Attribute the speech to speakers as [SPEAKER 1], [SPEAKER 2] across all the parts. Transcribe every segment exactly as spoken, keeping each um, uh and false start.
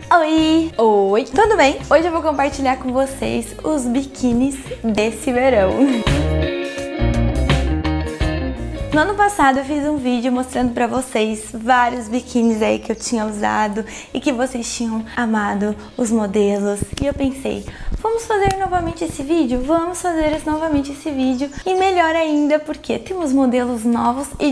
[SPEAKER 1] Oi! Oi! Tudo bem? Hoje eu vou compartilhar com vocês os biquínis desse verão. No ano passado eu fiz um vídeo mostrando pra vocês vários biquínis aí que eu tinha usado e que vocês tinham amado os modelos. E eu pensei, vamos fazer novamente esse vídeo? Vamos fazer novamente esse vídeo. E melhor ainda porque temos modelos novos e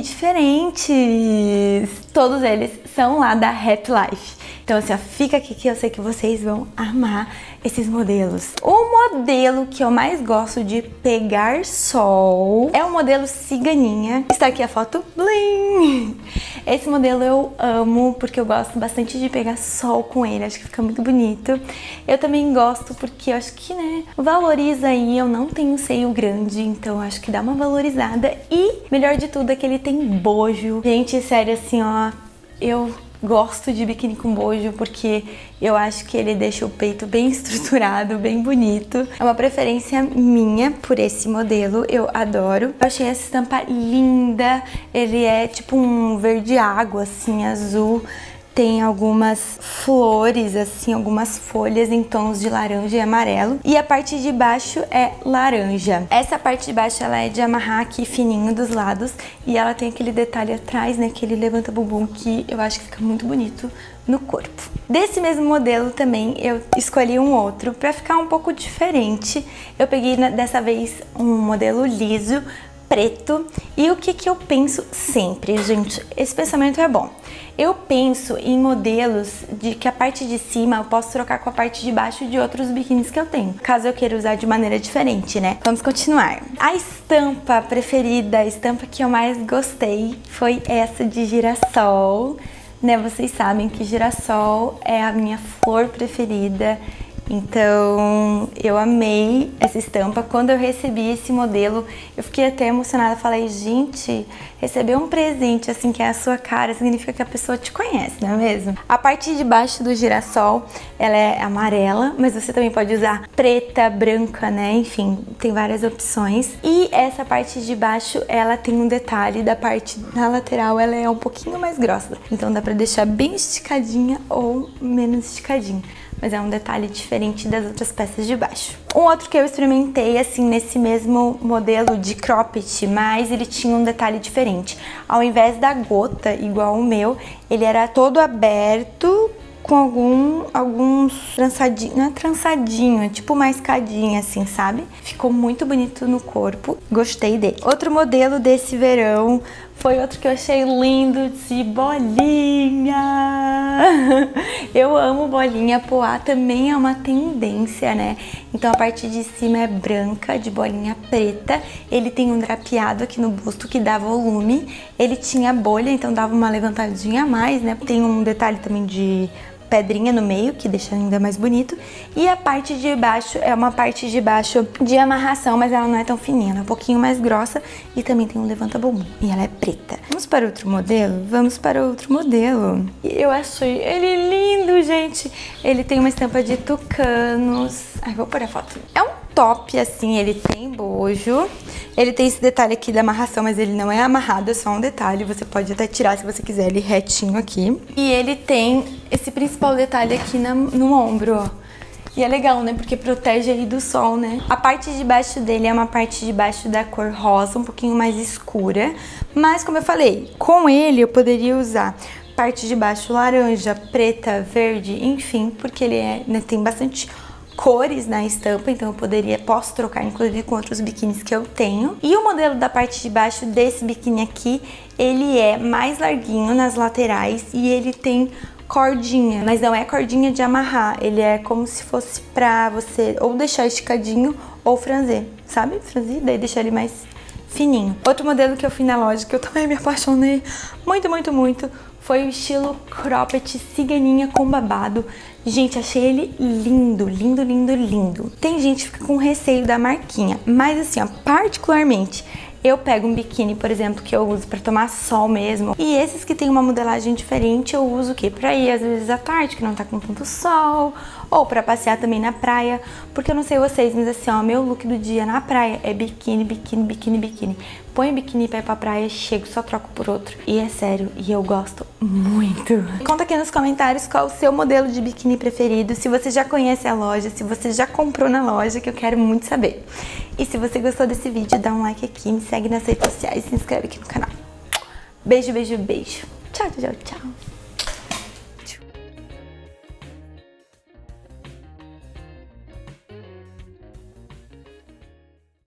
[SPEAKER 1] diferentes. Todos eles são lá da Happy Life. Então assim, ó, fica aqui que eu sei que vocês vão amar esses modelos. O modelo que eu mais gosto de pegar sol é o modelo Ciganinha. Está aqui a foto. Blim! Esse modelo eu amo porque eu gosto bastante de pegar sol com ele. Acho que fica muito bonito. Eu também gosto porque eu acho que, né, valoriza aí. Eu não tenho seio grande, então acho que dá uma valorizada. E melhor de tudo é que ele tem bojo. Gente, sério, assim, ó, eu gosto de biquíni com bojo porque eu acho que ele deixa o peito bem estruturado, bem bonito. É uma preferência minha por esse modelo, eu adoro. Eu achei essa estampa linda, ele é tipo um verde água, assim, azul. Tem algumas flores, assim, algumas folhas em tons de laranja e amarelo. E a parte de baixo é laranja. Essa parte de baixo, ela é de amarrar aqui fininho dos lados. E ela tem aquele detalhe atrás, né, que ele levanta bumbum, que eu acho que fica muito bonito no corpo. Desse mesmo modelo também, eu escolhi um outro pra ficar um pouco diferente. Eu peguei, dessa vez, um modelo liso, preto. E o que que eu penso sempre, gente? Esse pensamento é bom. Eu penso em modelos de que a parte de cima eu posso trocar com a parte de baixo de outros biquínis que eu tenho, caso eu queira usar de maneira diferente, né? Vamos continuar. A estampa preferida, a estampa que eu mais gostei foi essa de girassol, né? Vocês sabem que girassol é a minha flor preferida. Então, eu amei essa estampa. Quando eu recebi esse modelo, eu fiquei até emocionada. Falei, gente, receber um presente assim que é a sua cara significa que a pessoa te conhece, não é mesmo? A parte de baixo do girassol, ela é amarela, mas você também pode usar preta, branca, né? Enfim, tem várias opções. E essa parte de baixo, ela tem um detalhe da parte na lateral, ela é um pouquinho mais grossa. Então dá pra deixar bem esticadinha ou menos esticadinha. Mas é um detalhe diferente das outras peças de baixo. Um outro que eu experimentei, assim, nesse mesmo modelo de cropped, mas ele tinha um detalhe diferente. Ao invés da gota, igual o meu, ele era todo aberto com algum, alguns trançadinhos, não é trançadinho, é tipo uma escadinha assim, sabe? Ficou muito bonito no corpo, gostei dele. Outro modelo desse verão foi outro que eu achei lindo, de bolinha. Eu amo bolinha, poá também é uma tendência, né? Então a parte de cima é branca, de bolinha preta. Ele tem um drapeado aqui no busto que dá volume. Ele tinha bolha, então dava uma levantadinha a mais, né? Tem um detalhe também de pedrinha no meio, que deixa ainda mais bonito. E a parte de baixo é uma parte de baixo de amarração, mas ela não é tão fininha, ela é um pouquinho mais grossa e também tem um levanta-bumbum. E ela é preta. Vamos para outro modelo? Vamos para outro modelo. Eu achei ele lindo, gente. Ele tem uma estampa de tucanos. Ai, vou pôr a foto. É um top, assim, ele tem bojo. Ele tem esse detalhe aqui da amarração, mas ele não é amarrado, é só um detalhe. Você pode até tirar se você quiser ele retinho aqui. E ele tem esse principal detalhe aqui na, no ombro, ó. E é legal, né? Porque protege aí do sol, né? A parte de baixo dele é uma parte de baixo da cor rosa, um pouquinho mais escura. Mas, como eu falei, com ele eu poderia usar parte de baixo laranja, preta, verde, enfim, porque ele é, né, tem bastante cores na estampa, então eu poderia, posso trocar inclusive com outros biquínis que eu tenho. E o modelo da parte de baixo desse biquíni aqui, ele é mais larguinho nas laterais e ele tem cordinha, mas não é cordinha de amarrar, ele é como se fosse pra você ou deixar esticadinho ou franzer, sabe? Franzir, daí deixar ele mais fininho. Outro modelo que eu fui na loja, que eu também me apaixonei muito, muito, muito, foi o estilo cropped ciganinha com babado. Gente, achei ele lindo, lindo, lindo, lindo. Tem gente que fica com receio da marquinha, mas assim, ó, particularmente, eu pego um biquíni, por exemplo, que eu uso pra tomar sol mesmo. E esses que tem uma modelagem diferente, eu uso o quê? Pra ir, às vezes, à tarde, que não tá com tanto sol. Ou pra passear também na praia. Porque eu não sei vocês, mas assim, ó, meu look do dia na praia é biquíni, biquíni, biquíni, biquíni. ponho biquíni pra ir pra praia, chego, só troco por outro. E é sério, e eu gosto muito. Conta aqui nos comentários qual o seu modelo de biquíni preferido, se você já conhece a loja, se você já comprou na loja, que eu quero muito saber. E se você gostou desse vídeo, dá um like aqui, me segue nas redes sociais e se inscreve aqui no canal. Beijo, beijo, beijo. Tchau, tchau, tchau.